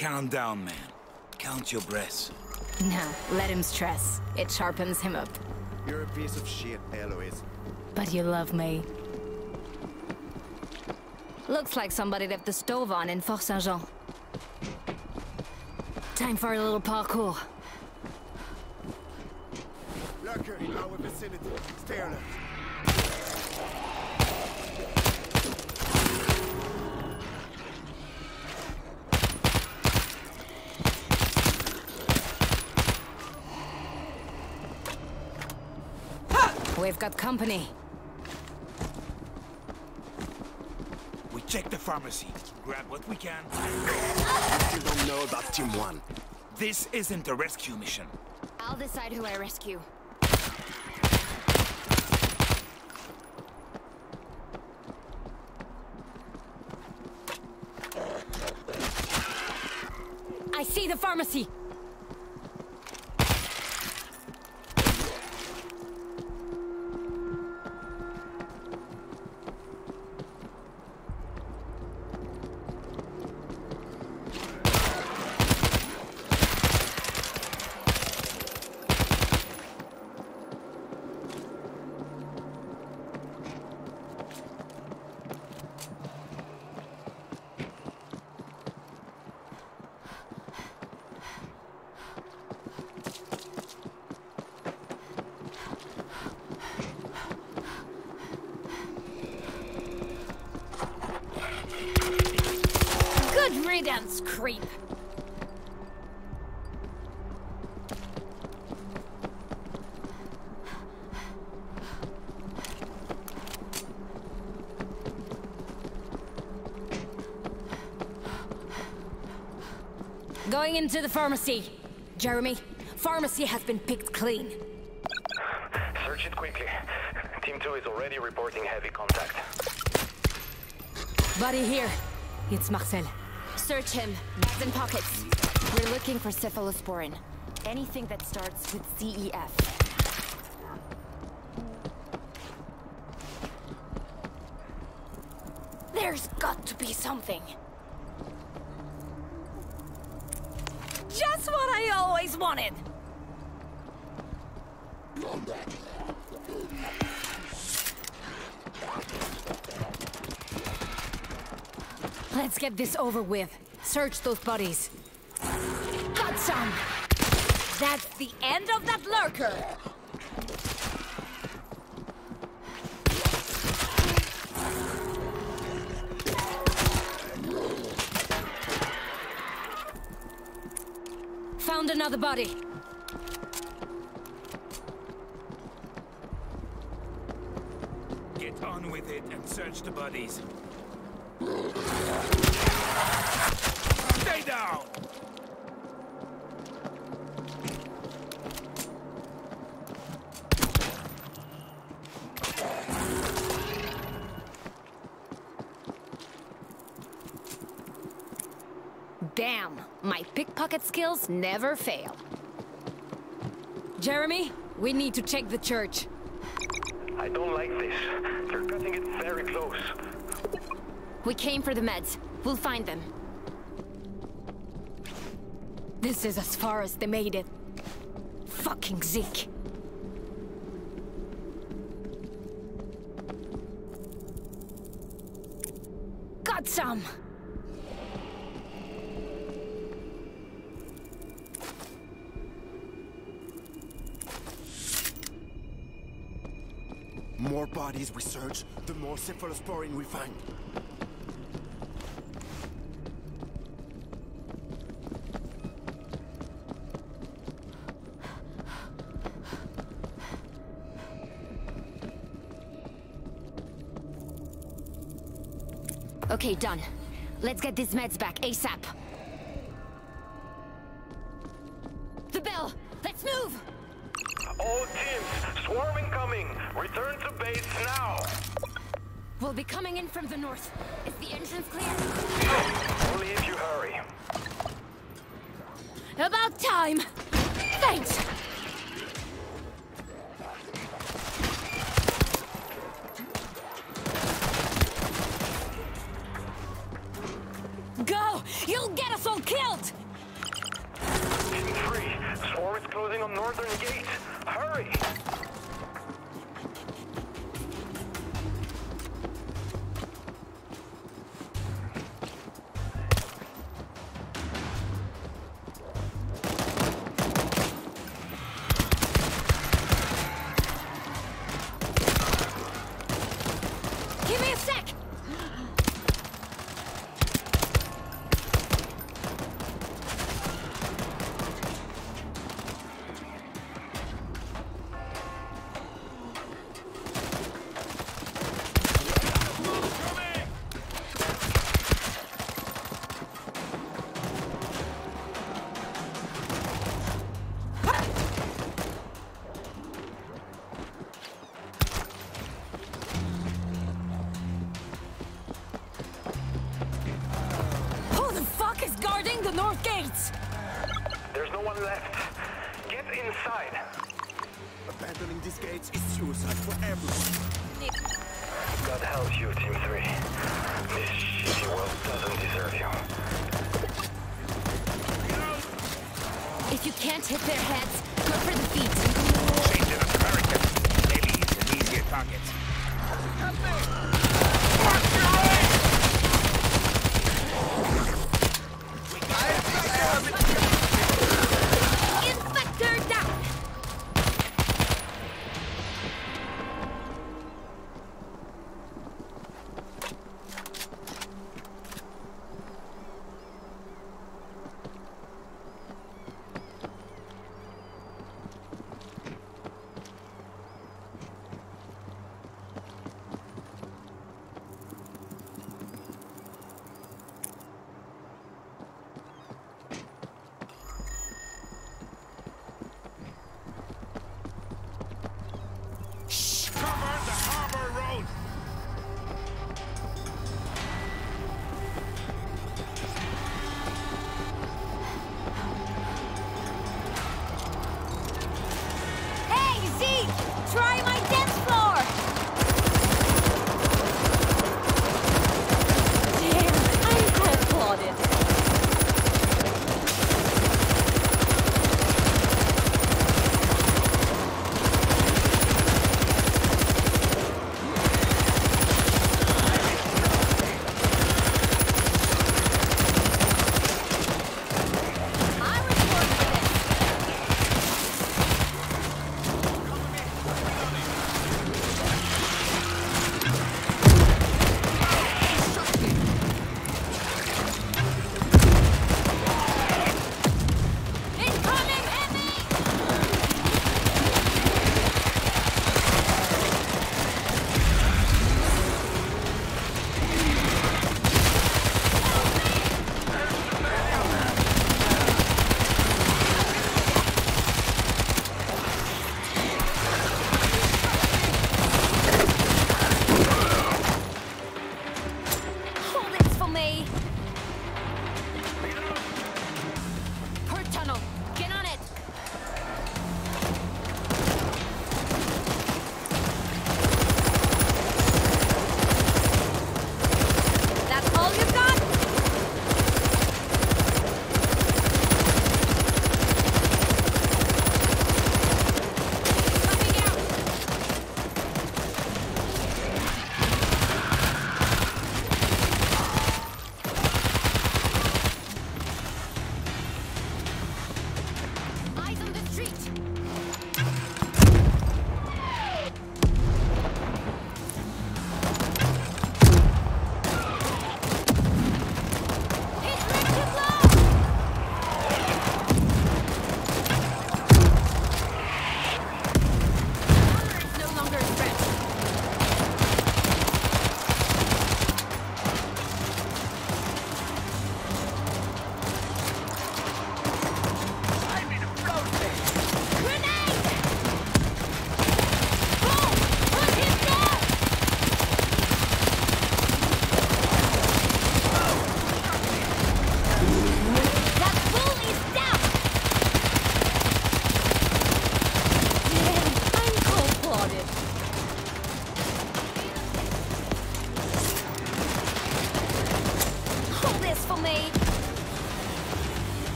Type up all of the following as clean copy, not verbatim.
Calm down, man. Count your breaths. No, let him stress. It sharpens him up. You're a piece of shit, Eloise. But you love me. Looks like somebody left the stove on in Fort Saint-Jean. Time for a little parkour. Lurker in our vicinity. Stay alert. We've got company. We check the pharmacy, grab what we can. You don't know about Team 1. This isn't a rescue mission. I'll decide who I rescue. I see the pharmacy! Good riddance, creep! Going into the pharmacy. Jeremy, pharmacy has been picked clean. Search it quickly. Team 2 is already reporting heavy contact. Buddy here. It's Marcel. Search him. Bags and pockets. We're looking for cephalosporin. Anything that starts with CEF. There's got to be something. Just what I always wanted! Let's get this over with. Search those bodies. Got some! That's the end of that lurker! Found another body. Get on with it and search the bodies. Stay down! Damn, my pickpocket skills never fail. Jeremy, we need to check the church. I don't like this. They're cutting it very close. We came for the meds. We'll find them. This is as far as they made it. Fucking Zeke. Got some! More bodies we search, the more cephalosporin we find. Okay, done. Let's get these meds back ASAP. The bell! Let's move! All teams, swarm incoming! Return to base now! We'll be coming in from the north. Is the entrance clear? Only if you hurry. About time! Thanks! Go! You'll get us asshole killed! Team 3, swarm is closing on northern gate. Hurry! Give me a sec! Who the fuck is guarding the north gates? There's no one left. Get inside. Abandoning these gates is suicide for everyone. God help you, Team 3. This shitty world doesn't deserve you. If you can't hit their heads, go for the feet. Change it up American. Maybe he's an easier target. Inspector down!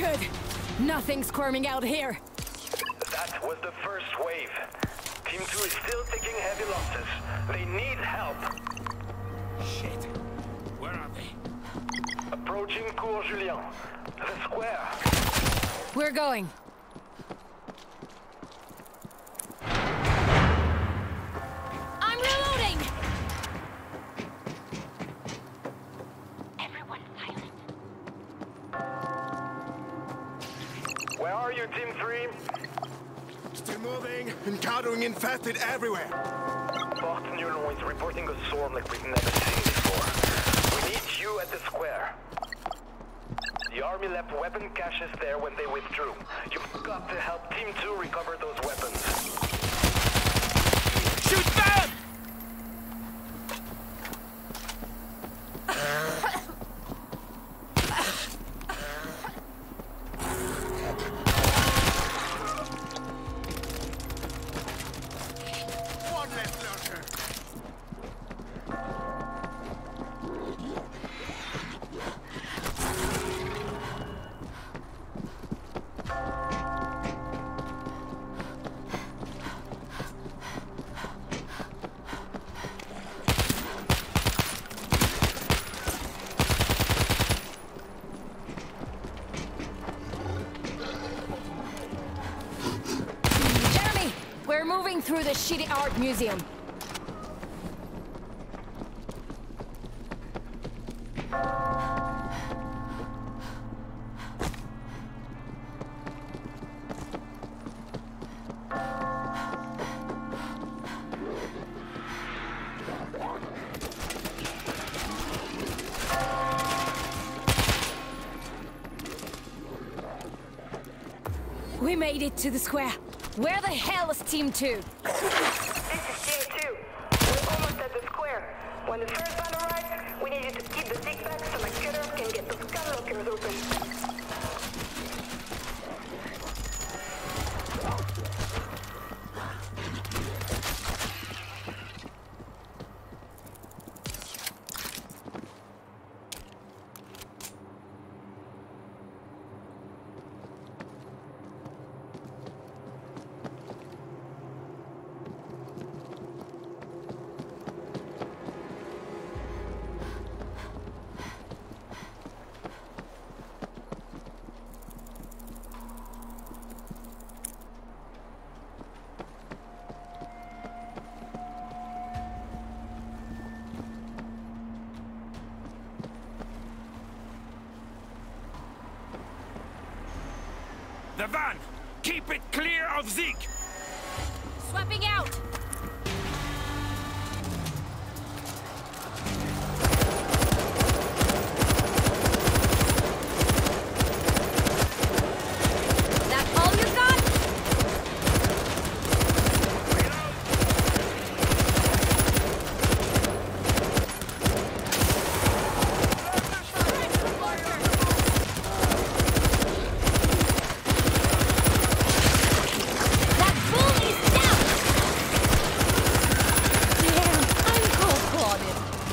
Good. Nothing squirming out here. That was the first wave. Team 2 is still taking heavy losses. They need help. Shit. Where are they? Approaching Cours Julien. The square. We're going. I'm reloading! Everyone silent. Where are you, Team 3? Still moving. Encountering infested everywhere. Fort Nulon is reporting a swarm like we've never seen before. We need you at the square. The army left weapon caches there when they withdrew. You've got to help Team 2 recover those weapons. Shoot them! One less lurker. Jeremy, we're moving through the shitty art museum. We made it to the square. Where the hell is Team 2? This is Team 2. We're almost at the square. When the first van arrives, we need you to keep the zig back so my cutter can get those gun lockers open. The van! Keep it clear of Zeke! Swapping out! That all you got? That bull is down! Damn, I'm cold-blooded.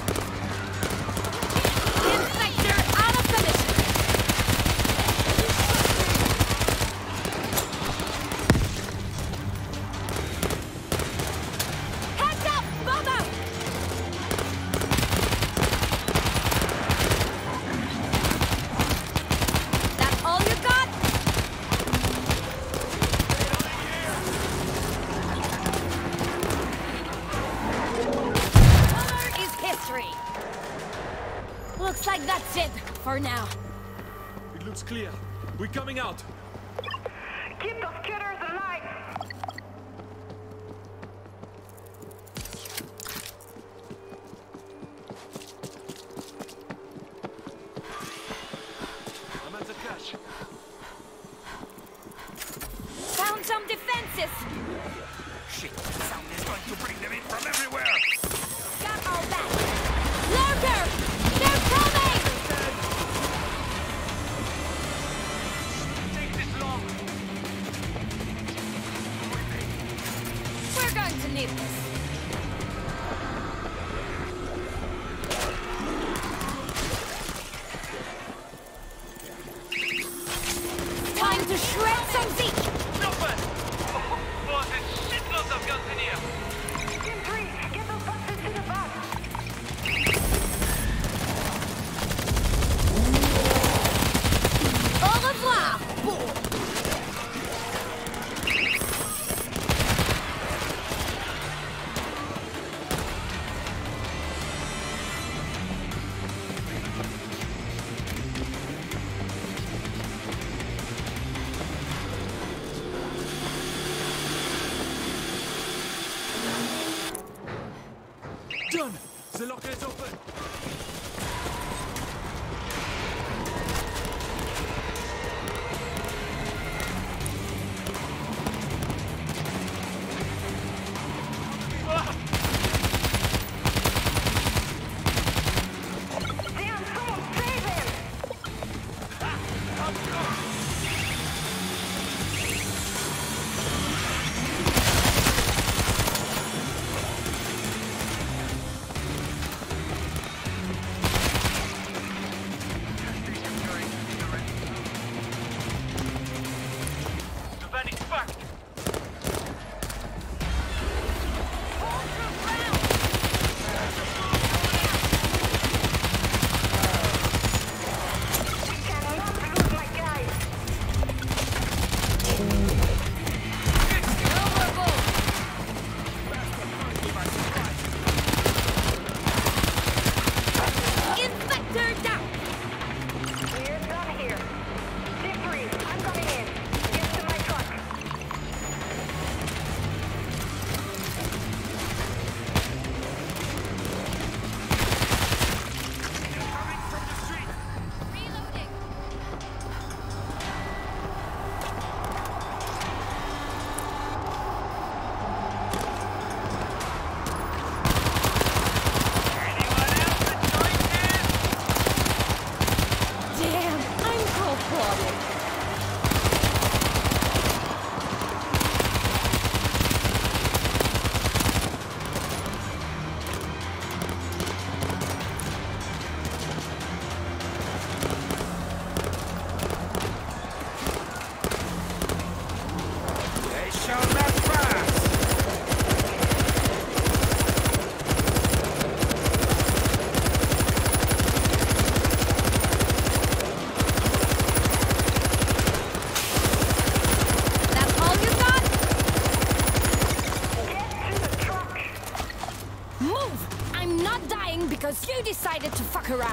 Inspector out of commission! Heads up, Bobo! That all you got? Color is history. Looks like that's it for now. It looks clear. We're coming out. Keep those cutters alive! I'm at the cache. Found some defenses. Shit, the sound is going to bring them in from everywhere! Got all that. Lurker! They're coming! Take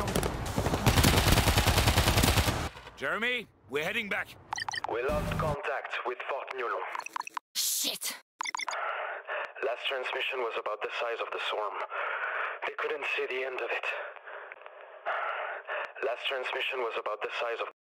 down. Jeremy, we're heading back. We lost contact with Fort Nulon. Shit. Last transmission was about the size of the swarm. They couldn't see the end of it. Last transmission was about the size of